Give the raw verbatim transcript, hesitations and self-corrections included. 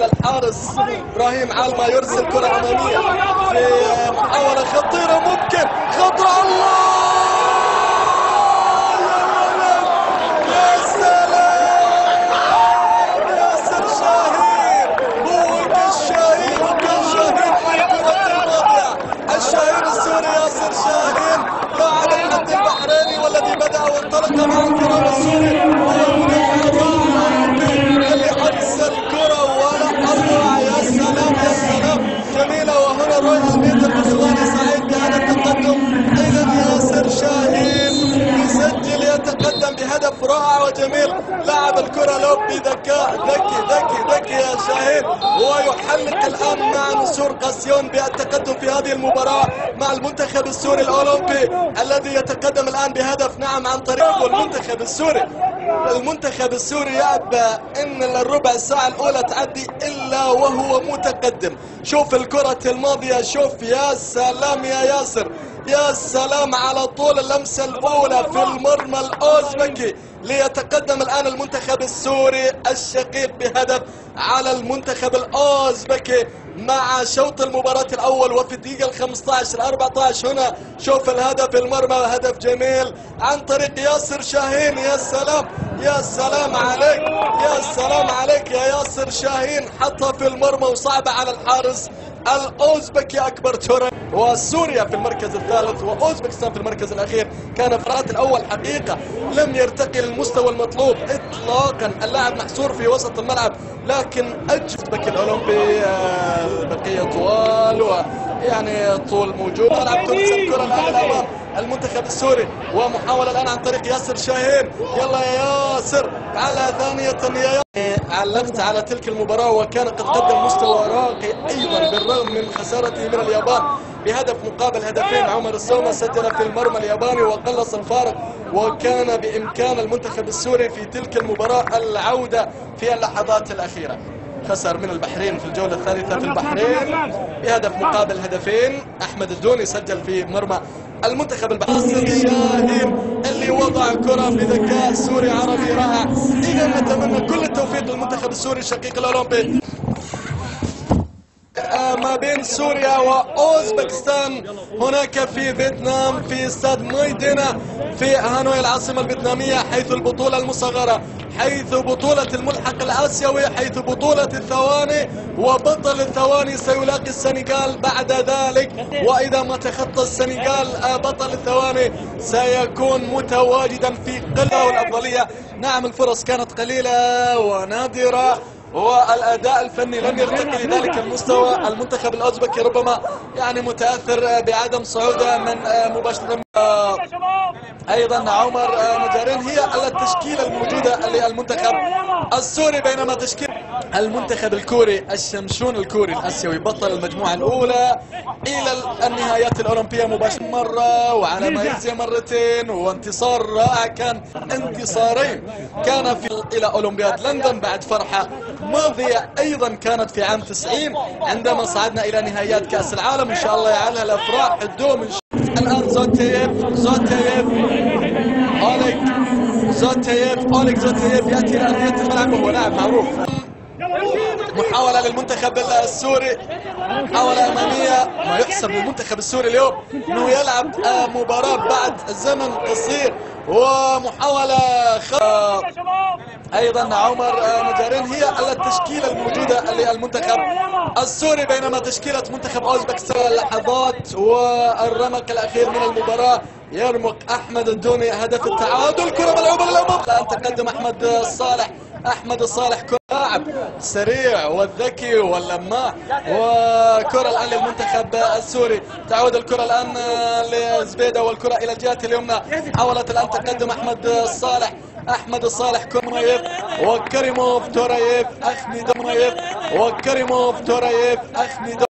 الحارس ابراهيم علمة يرسل كرة امامية في محاولة خطيرة ممكن خطرة. الله يا سلام ياسر شاهين، هو كالشاهين وكالشاهين في الكرة الماضية. الشاهين السوري ياسر شاهين لاعب الحد البحريني والذي بدأ وانطلق مع الكرة السوري اللي ارسل كرة ولا اروع. يا سلام يا سلام جميلة. وهنا روي الميت البرتغالي سعيد بهذا التقدم. اذا ياسر شاهين يسجل يتقدم بهدف رائع وجميل. لاعب الكرة لوب بذكاء ذكي ذكي ذكي يا شاهين، ويحلق الان مع نسور قاسيون بالتقدم في هذه المباراة مع المنتخب السوري الاولمبي الذي يتقدم الان بهدف نعم عن طريق المنتخب السوري. المنتخب السوري يأبى ان الربع ساعة الاولى تعدي الا وهو متقدم. شوف الكرة الماضية، شوف يا سلام يا ياسر، يا سلام على طول اللمسة الاولى في المرمى الاوزبكي ليتقدم الان المنتخب السوري الشقيق بهدف على المنتخب الاوزبكي مع شوط المباراة الاول. وفي الدقيقة الخمسة عشر أربعة عشر هنا شوف الهدف المرمى، هدف جميل عن طريق ياسر شاهين. يا سلام يا سلام عليك، يا سلام عليك يا ياسر شاهين، حطها في المرمى وصعبة على الحارس الاوزبكي اكبر توري. وسوريا في المركز الثالث واوزبكستان في المركز الاخير. كان في الرات الاول حقيقة لم يرتقي للمستوى المطلوب اطلاقا. اللاعب محصور في وسط الملعب، لكن اوزبك الاولمبي البقية طوال ويعني طول موجود. تلعب ترسل الكرة الان الامام المنتخب السوري، ومحاولة الان عن طريق ياسر شاهين. يلا يا ياسر على ثانية يا ياسر. علقت على تلك المباراة وكان قد قدم مستوى راقي ايضا بالرغم من خسارته من اليابان بهدف مقابل هدفين. عمر السومة سجل في المرمى الياباني وقلص الفارق، وكان بامكان المنتخب السوري في تلك المباراة العودة في اللحظات الاخيرة. خسر من البحرين في الجولة الثالثة في البحرين بهدف مقابل هدفين. احمد الدوني سجل في مرمى المنتخب البحريني. شاهين اللي وضع كرة بذكاء سوري عربي رائع. اذا نتمنى كل التوفيق للمنتخب السوري الشقيق الاولمبي ما بين سوريا واوزبكستان هناك في فيتنام في استاد مايدينا في هانوي العاصمة الفيتنامية، حيث البطولة المصغرة، حيث بطولة الملحق الآسيوي، حيث بطولة الثواني. وبطل الثواني سيلاقي السنغال بعد ذلك، وإذا ما تخطى السنغال بطل الثواني سيكون متواجدا في قلة والأفضلية. نعم الفرص كانت قليلة ونادرة والاداء الفني لم يرتقي لذلك المستوى. المنتخب الاوزبكي ربما يعني متاثر بعدم صعوده من مباشره. ايضا عمر نجارين هي التشكيله الموجوده للمنتخب السوري، بينما تشكيل المنتخب الكوري الشمشون الكوري الاسيوي بطل المجموعه الاولى الى النهايات الاولمبيه مباشره مره وعلى ماليزيا مرتين، وانتصار رائع كان انتصارين كان في الى اولمبياد لندن بعد فرحه ماضيه ايضا كانت في عام تسعين عندما صعدنا الى نهائيات كاس العالم. ان شاء الله يجعلها الافراح الدوم. الان زوتييف زوتييف اوليك زوتييف اوليك زوتييف ياتي الى ارضيه الملعب وهو لاعب معروف. محاولة للمنتخب السوري، محاولة أمامية. ما يحسب للمنتخب السوري اليوم أنه يلعب مباراة بعد زمن قصير، ومحاولة خ... أيضا عمر نجارين هي التشكيلة الموجودة للمنتخب السوري، بينما تشكيلة منتخب أوزبكستان اللحظات والرمق الأخير من المباراة يرمق أحمد الدوني هدف التعادل. كرة ملعوبة للأمام، الآن تقدم أحمد الصالح. أحمد الصالح لاعب سريع والذكي واللماع، وكرة الآن للمنتخب السوري. تعود الكرة الآن لزبيدة والكرة إلى الجهة اليمنى. حاولت الآن تقدم أحمد الصالح. أحمد الصالح كومايف وكريموف تورايف أخميدوف وكريموف تورايف أخميدوف